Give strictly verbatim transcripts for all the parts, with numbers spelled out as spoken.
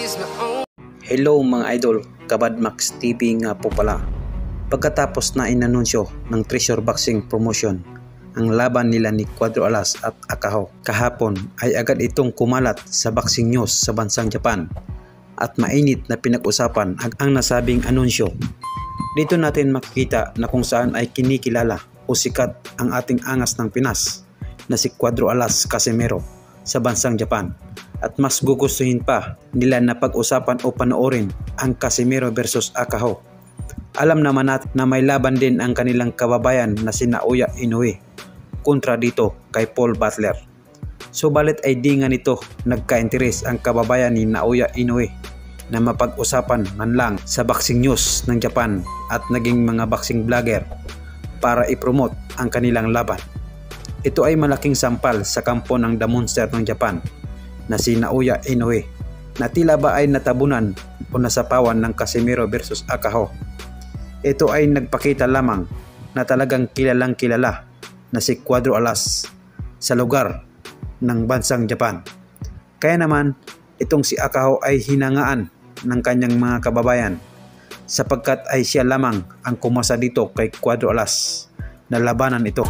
Hello mga idol, Kabadmax T V nga po pala. Pagkatapos na inanunsyo ng Treasure Boxing Promotion ang laban nila ni Cuadro Alas at Akaho kahapon, ay agad itong kumalat sa boxing news sa bansang Japan at mainit na pinag-usapan ang nasabing anunsyo. Dito natin makikita na kung saan ay kinikilala o sikat ang ating angas ng Pinas na si Cuadro Alas Casimero sa bansang Japan, at mas gugustuhin pa nila na pag-usapan o panoorin ang Casimero versus Akaho. Alam naman natin na may laban din ang kanilang kababayan na si Naoya Inoue kontra dito kay Paul Butler. Subalit ay di nga nito nagka-interes ang kababayan ni Naoya Inoue na mapag-usapan man lang sa boxing news ng Japan at naging mga boxing vlogger para ipromote ang kanilang laban. Ito ay malaking sampal sa kampo ng The Monster ng Japan na si Naoya Inoue na tila ba ay natabunan o nasapawan ng Casimero versus Akaho. Ito ay nagpakita lamang na talagang kilalang kilala na si Cuadro Alas sa lugar ng bansang Japan. Kaya naman itong si Akaho ay hinangaan ng kanyang mga kababayan sapagkat ay siya lamang ang kumasa dito kay Cuadro Alas na labanan ito.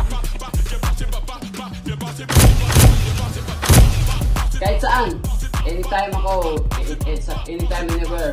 Kahit saan, anytime ako, anytime whenever.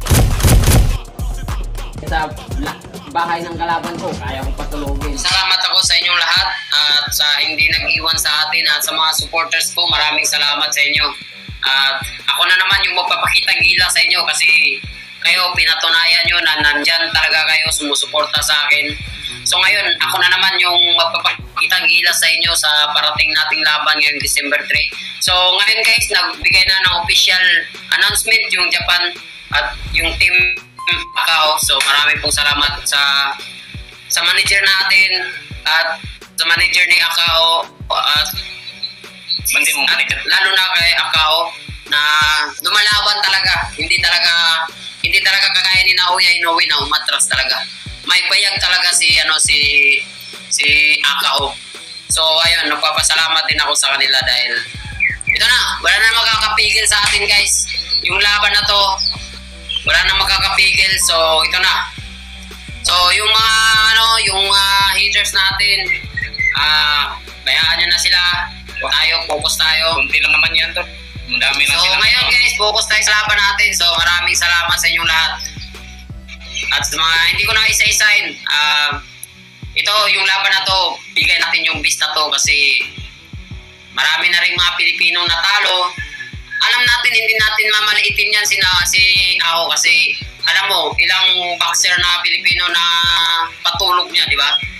Sa bahay ng kalaban ko, kaya kong patulogin. Salamat ako sa inyong lahat at sa hindi nag-iwan sa atin at sa mga supporters ko, maraming salamat sa inyo. At ako na naman yung magpapakitang gila sa inyo kasi kayo pinatunayan nyo na nandyan talaga kayo, sumusuporta sa akin. So ngayon, ako na naman yung magpapakitang gila sa inyo sa parating nating laban ngayong December three. So ngayon guys, nagbigay na ng official announcement yung Japan at yung team Akaho. So marami pong salamat sa sa manager natin at sa manager ni Akaho at, at lalo na kay Akaho na lumalaban talaga. Hindi talaga hindi talaga kagaya ni Naoya Inoue na umatras talaga. May bayag talaga si ano si si Akaho. So ayun, nagpapasalamat din ako sa kanila dahil ito na, wala na makakapigil sa atin guys. Yung laban na to, wala na makakapigil. So ito na. So yung mga ano, yung uh, haters natin, ah, uh, bayaan nyo na sila. Tayo, focus tayo. Kunti lang naman yan to. Dami so ngayon guys, focus tayo sa laban natin. So maraming salamat sa inyong lahat. At sa mga hindi ko na isa-isahin, uh, ito yung laban na to, bigay natin yung beast na to kasi marami na rin mga Pilipinong natalo. Alam natin, hindi natin mamaliitin yan si, si Akaho kasi alam mo, ilang boxer na Pilipino na patulog niya, di ba?